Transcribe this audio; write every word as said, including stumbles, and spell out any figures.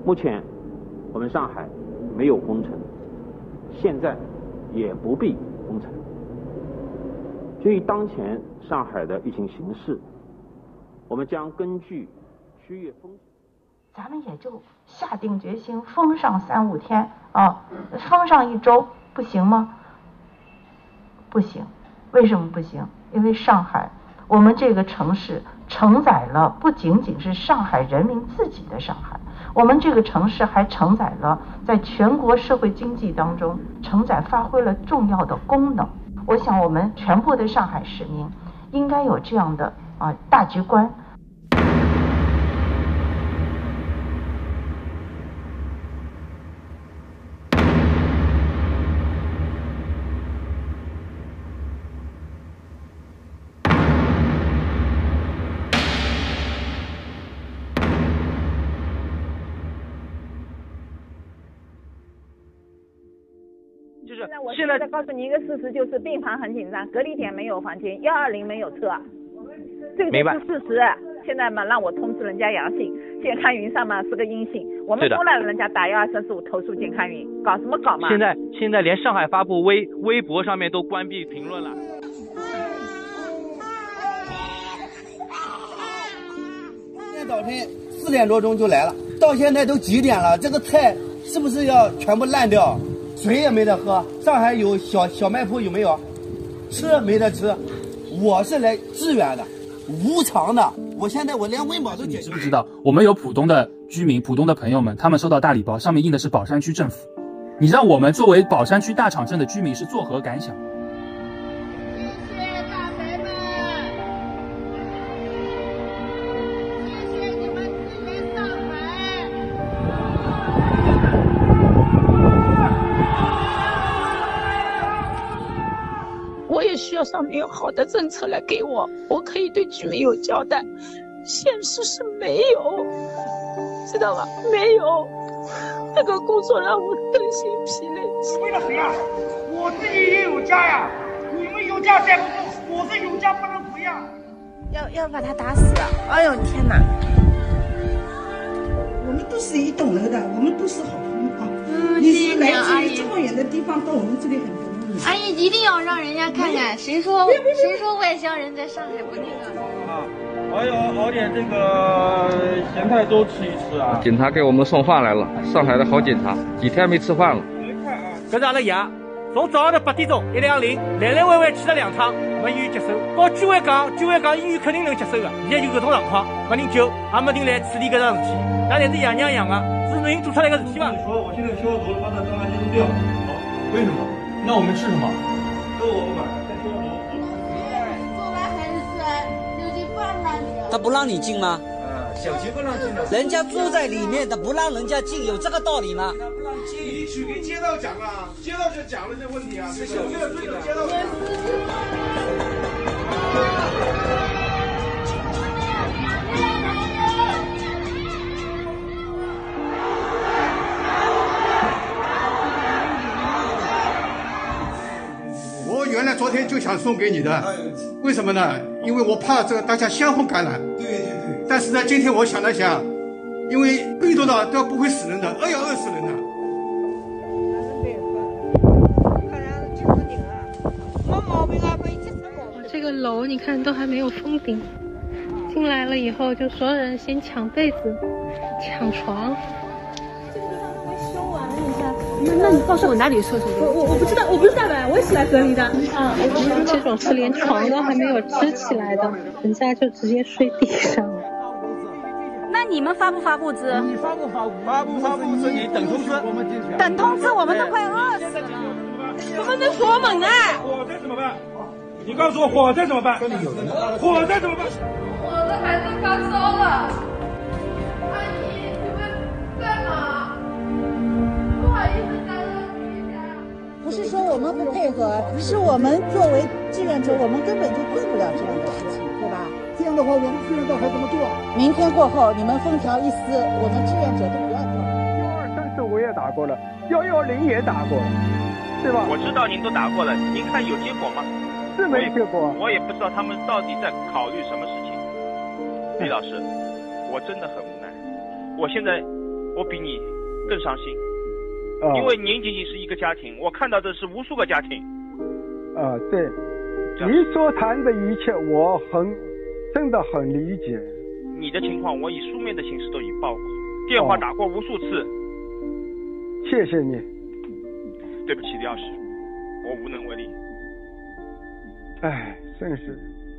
目前我们上海没有封城，现在也不必封城。基于当前上海的疫情形势，我们将根据区域风险， 咱们也就下定决心封上三五天啊，封上一周不行吗？不行，为什么不行？因为上海，我们这个城市承载了不仅仅是上海人民自己的上海，我们这个城市还承载了在全国社会经济当中承载发挥了重要的功能。我想我们全部的上海市民应该有这样的啊大局观。 就是现在，我现在告诉你一个事实，就是病房很紧张，隔离点没有房间，幺二零没有车，这个是事实。现在嘛，让我通知人家阳性，健康云上嘛是个阴性，我们都让人家打幺二三四五投诉健康云，搞什么搞嘛？ 现在现在连上海发布微微博上面都关闭评论了。 今天早晨四点多钟就来了，到现在都几点了？这个菜是不是要全部烂掉？水也没得喝，上海有小小卖铺有没有？吃没得吃。我是来支援的，无偿的。我现在我连温饱都解决。 你知不知道，我们有浦东的居民、浦东的朋友们，他们收到大礼包，上面印的是宝山区政府。你让我们作为宝山区大场镇的居民是作何感想？ 我也需要上面有好的政策来给我，我可以对居民有交代。现实是没有，知道吗？没有，这个工作让我身心疲累。 为了谁呀？我自己也有家呀，你们有家带不住，我是有家不能回呀。 要要把他打死！哎呦天哪！ 我们都是一栋楼的，我们都是好朋友啊。嗯，你是来自于这么远的地方到我们这里很不容易。 阿姨一定要让人家看看，谁说谁说外乡人在上海不那个啊？还有熬点这个咸菜粥吃一吃啊。 警察给我们送饭来了，上海的好警察，几天没吃饭了。 搿是阿拉爷，从早上头八点钟一两零来来回回去了两趟，没医院接手。告居委讲，居委讲医院肯定能接手的。现在就搿种状况，没人救，也没人来处理搿桩事体。那侪是爷娘养的，是人做出来个事体嘛？ 你说我现在消毒了，把它当垃圾扔掉。好，为什么？ 那我们吃什么？ 这个我不管，再消毒。 做完还是吃，就去放那里。 他不让你进吗？ 啊，小区不让进的。 人家住在里面的，不让人家进，有这个道理吗？ 他不让进，你去跟街道讲啊，街道就讲了这问题啊，这小区的追着街道讲。 我原来昨天就想送给你的，为什么呢？因为我怕这个大家相互感染。 对对对。 但是呢，今天我想了想，因为病毒呢都不会死人的，饿要饿死人的。 这个楼你看都还没有封顶，进来了以后就所有人先抢被子、抢床。 那那你告诉我哪里有厕所？我我我不知道，我不是大白，我也是来隔离的。啊， 这种是连床都还没有支起来的，人家就直接睡地上了。 那你们发不发物资？ 你发不发物资？发不发物资？你等通知，我们进去。 等通知，我们都快饿死了。我们都锁门啊！ 火灾怎么办？你告诉我火灾怎么办？这里有的呢。火灾怎么办？ 我的孩子发烧了，阿姨，你们在哪？不好意思打扰你一下。 不是说我们不配合，是我们作为志愿者，我们根本就做不了这样的事情，对吧？ 这样的话，我们志愿者还怎么做？ 明天过后，你们风条一撕，我们志愿者都不要做。 幺二三四我也打过了，幺幺零也打过了，对吧？ 我知道您都打过了，您看有结果吗？ 是没结果。 我也不知道他们到底在考虑什么事情。李老师，我真的很无奈。我现在我比你更伤心， 啊、 因为您仅仅是一个家庭，我看到的是无数个家庭。 啊，对，你所谈的一切，我很真的很理解。 你的情况，我以书面的形式都已报过，电话打过无数次。 谢谢你。 对不起，李老师，我无能为力。 哎，真是。